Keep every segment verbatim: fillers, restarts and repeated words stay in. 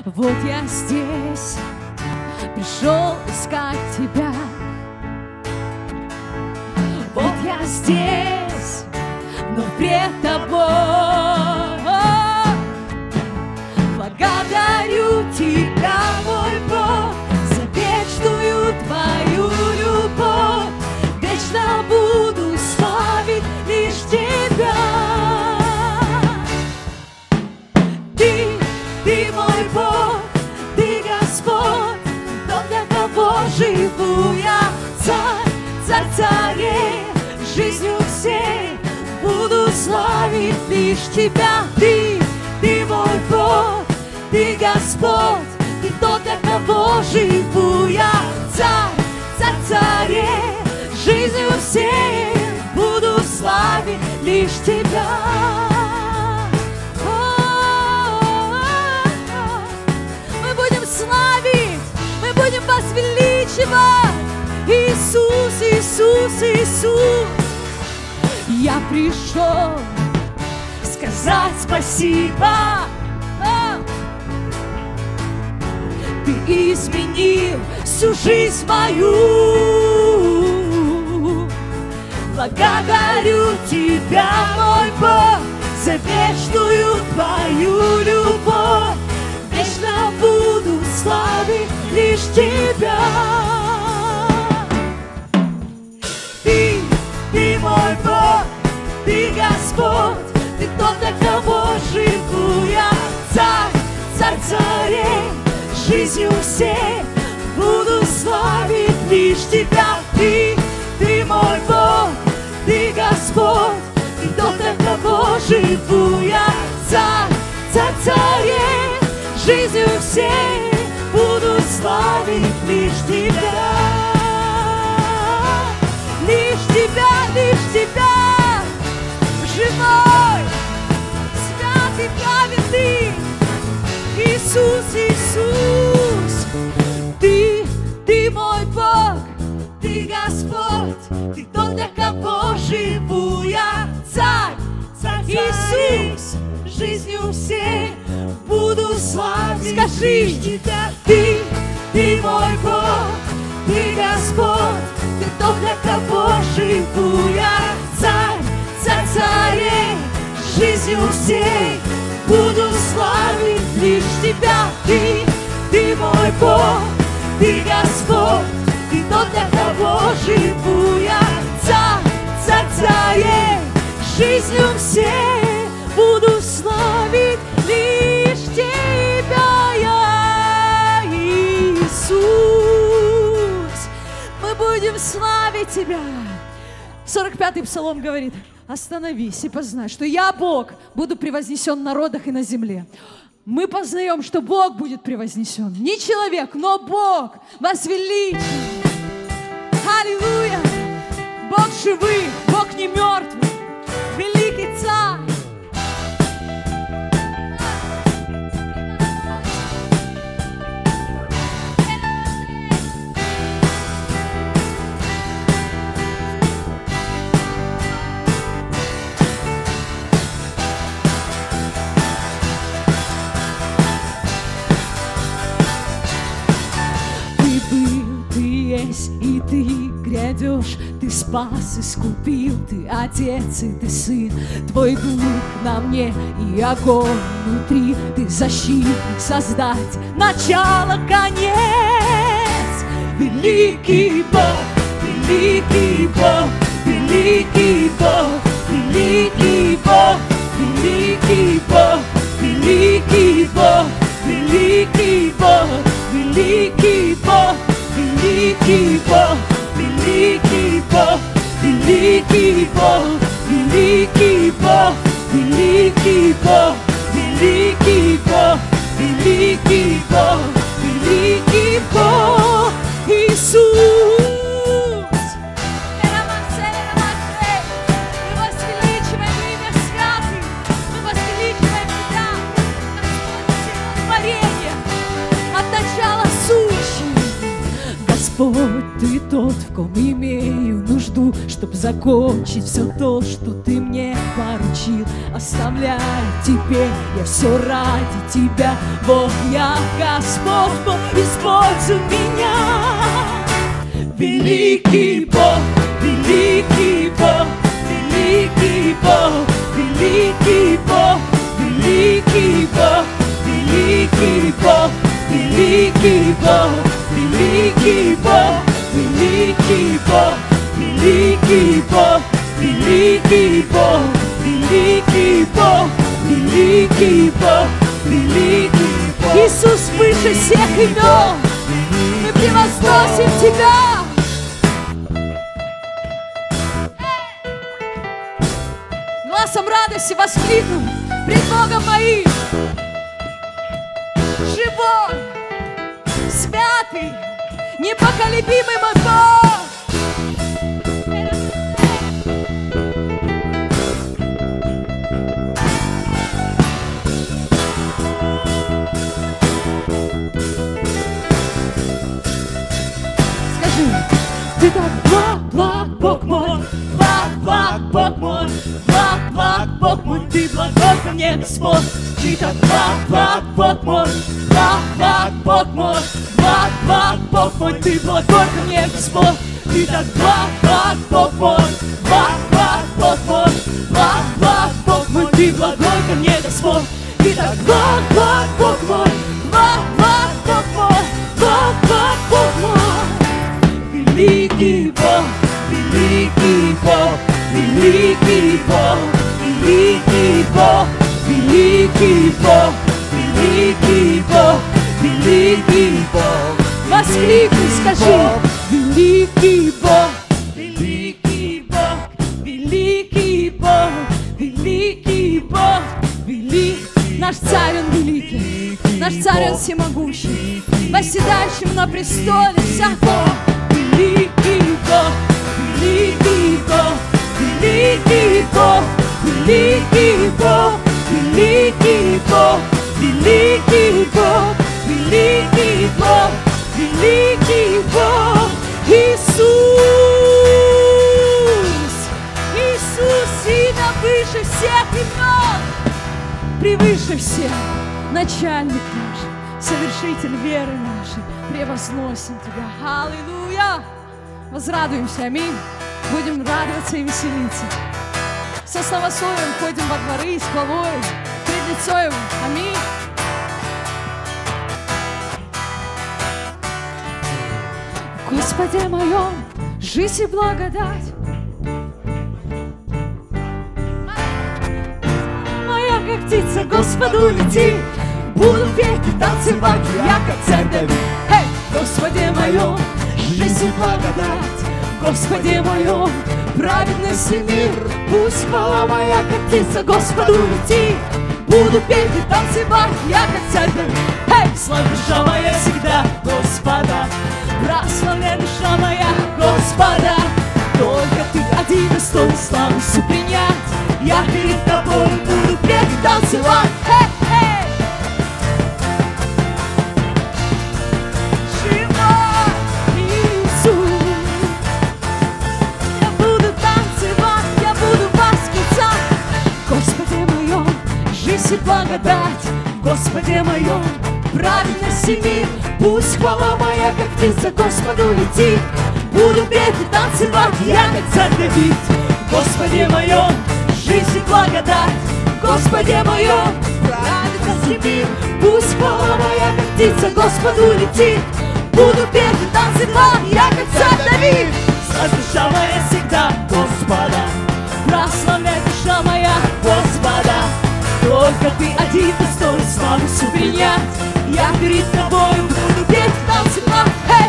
Вот я здесь, пришел искать тебя. Вот я здесь, но пред тобой. Благодарю тебя, мой Бог, за вечную твою любовь. Вечно буду славить лишь тебя. Ты, ты мой Бог, ты Господь, тот, для кого живу я. Царь, царь царей, жизнью всей буду славить лишь тебя. Ты, ты мой Бог, ты Господь, ты тот, для кого живу я. Царь, царь царей, жизнью всей буду славить лишь тебя. Мы будем славить, мы будем вас величивать. Иисус, Иисус, Иисус. Я пришел сказать спасибо. Ты изменил всю жизнь мою. Благодарю тебя, мой Бог, за вечную твою любовь. Вечно буду славить лишь тебя. Ты, ты мой Бог, ты Господь, ты тот, для кого живу я. Царь, царь царей, жизнью всей буду славить лишь тебя. Ты, ты мой Бог, ты Господь, ты тот, для кого живу я. Царь, царь царей, жизнью всей буду славить лишь тебя. Лишь тебя, лишь тебя, живой, святый, праведный Иисус, Иисус. Ты, ты мой Бог, ты Господь, ты тот, для кого живу я. Царь, царь, Иисус, жизнью всей буду славить. Скажи, тебя. Ты, ты мой Бог, ты Господь, ты тот, для кого живу я. Царь, царь царей, жизнью всей буду славить лишь тебя. Ты, ты мой Бог, ты Господь, ты тот, для кого живу я. Царь, царь царей, жизнью всей буду славить лишь тебя, я, Иисус. Мы будем славить тебя. сорок пятый псалом говорит: остановись и познай, что я, Бог, буду превознесен в народах и на земле. Мы познаем, что Бог будет превознесен. Не человек, но Бог вас величит. Аллилуйя! Бог живый, Бог не мертвый, великий Царь. И ты грядешь, ты спас, искупил, ты Отец и ты Сын. Твой Дух на мне и огонь внутри, ты защитник, создать начало, конец. Великий Бог, великий Бог, великий Бог, великий Бог, великий Бог, великий Бог, великий Бог, великий Бог. Великий Бог, великий Бог, великий Бог, великий Бог, великий Бог, великий Бог, великий Бог, великий Бог, Иисус. Мы вас величиваем, имя святый, мы вас величиваем тебя, творение от начала сущего. Господь, ты тот, в ком имею нужду, чтоб закончить все то, что ты мне поручил. Оставляю теперь я все ради тебя. Бог, я Господь, Бог, используй меня. Великий Бог, великий Бог, великий Бог, великий Бог, великий Бог, великий Бог, великий Бог, великий Бог, великий Бог, великий Бог, великий Бог, великий Бог, великий Бог, великий Бог. Иисус выше всех имен, мы превозносим Тебя. Глазом радости воскликнем пред Богом моим. Живой, святый, непоколебимый мой Бог. Скажи, ты так благ, благ, Бог мой, благ, благ, Бог мой, благ, благ, Бог мой, ты благой ко мне, Господь. Ты так благ, благ, Бог мой, благ, благ, Бог мой, благ, благ, Бог мой, ты благой ко мне, Господь. Ты так благ, благ, Бог мой, благ, благ, Бог мой, благ, благ, Бог мой, ты благой ко мне, Господь. Ты так благ, благ, Бог мой, благ, благ, Бог мой, благ, благ, Бог мой. Великий Бог, великий Бог, великий Бог, великий Бог, великий Бог, великий Бог, великий Бог. Воскликни, скажи, великий Бог, великий Бог, великий Бог, великий Бог, великий. Наш царь, он великий, наш царь, он всемогущий, восседающим на престоле всякого. Великий Бог, великий Бог, великий Бог, великий Бог, великий Бог, великий Бог, великий Бог, великий Бог. Иисус, Иисус, имя выше всех имен, превыше всех, начальник наш, совершитель веры нашей, превозносим Тебя. Аллилуйя! Возрадуемся, аминь. Будем радоваться и веселиться. Со славословием ходим во дворы с хвалой пред лицо Его. Аминь. Господи моем, жизнь и благодать моя, как птица, Господу лети. Буду петь и танцевать, я как царь Давид. Эй! Господи моем, жизнь и благодать, Господи моем, праведность и мир. Пусть хвала моя, как птица, Господу лети. Буду петь и танцевать, я как царь Давид. Эй! Славь душа моя всегда Господа, прославляй душа моя Господа. Только Ты один достоин славы всю принять. Я перед Тобой буду петь и танцевать. Эй! Эй! Живой Иисус, я буду танцевать, я буду восклицать. Господи моем, жизнь и благодать, Господи моем, праведность и мир. Пусть хвала моя, как птица, Господу летит. Буду петь и танцевать, я как царь Давид. Господи моем, жизнь и благодать, Господи моем, праведность и мир. Пусть хвала моя, как птица, Господу летит. Буду петь и танцевать, я как царь Давид. Славь душа моя всегда Господа, прославляй душа моя Господа. Только Ты один достоин славы всю принять. Я перед Тобой буду петь и танцевать. Эй!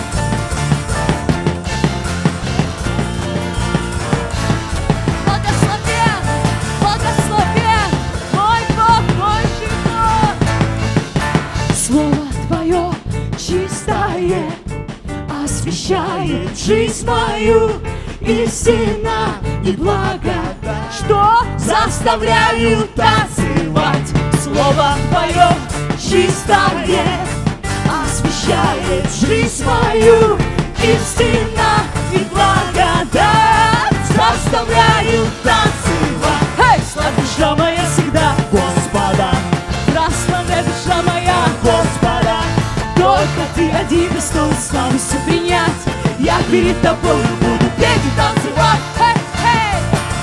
Благословен, благословен мой Бог, мой живой. Слово Твое чистое освещает жизнь мою. Истина и благодать, что заставляют танцевать. Слово Твое чистое освещает жизнь мою. Истина один достоин славы всю принять. Я перед тобой буду петь и танцевать. Hey, hey!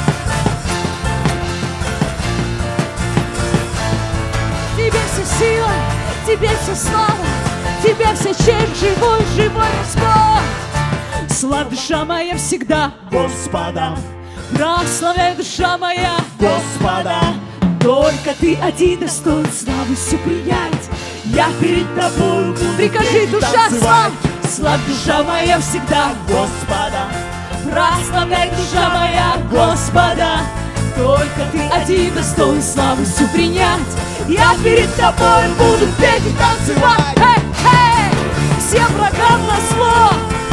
Тебе вся сила, тебе вся слава, тебе вся честь, живой, живой Господь. Славь, душа моя, всегда Господа, прославляй, душа моя, Господа. только Ты один достоин славы всю принять. Я перед тобой буду Прикажи, петь и душа, танцевать. славь. Славь, душа моя, всегда Господа, прославляй, душа моя, Господа. Только Ты один достоин славы всю принять. Я перед тобой буду петь и танцевать. Эй, эй! Всем врагам на зло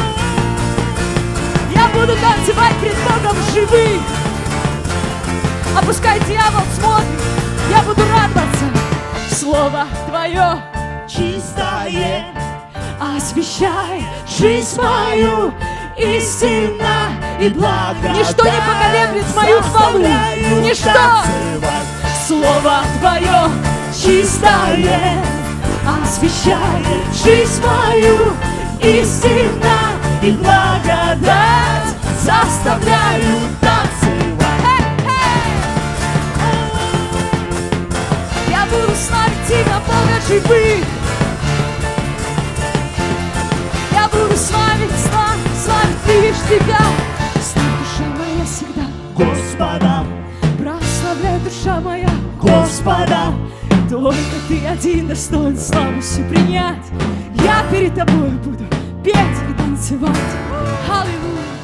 я буду танцевать пред Богом живых. А пускай дьявол смотрит, я буду радоваться. Слово Твое чистое, освящай жизнь мою, истина и благодать. Ничто не поколеблет мою хвалу, заставляю ничто. танцевать. Слово Твое чистое освящает жизнь мою, истина и благодать заставляю танцевать. Я буду славить Тебя, Бога живых. Я буду славить, славить, славить лишь Тебя. Славь, душа моя, всегда Господа, прославляй, душа моя, Господа. только Ты один достоин славу всю принять. Я перед Тобой буду петь и танцевать. Аллилуйя.